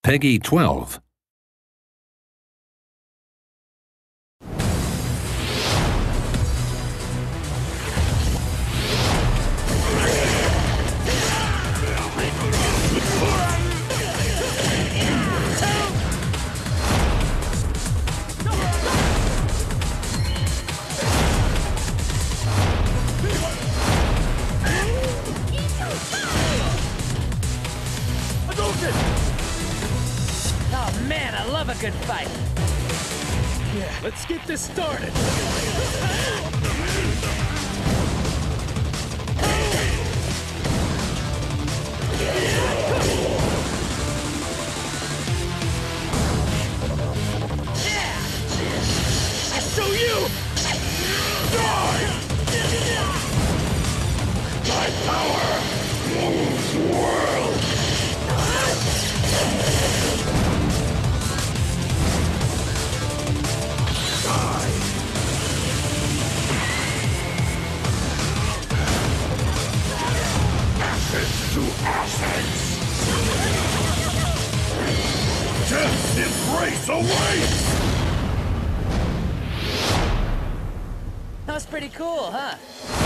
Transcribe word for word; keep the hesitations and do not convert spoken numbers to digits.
Peggy twelve. Oh man, I love a good fight. Yeah, let's get this started. Yeah! I'll show you! Die! My power moves the world! To ashes! Death's embrace awaits! That was pretty cool, huh?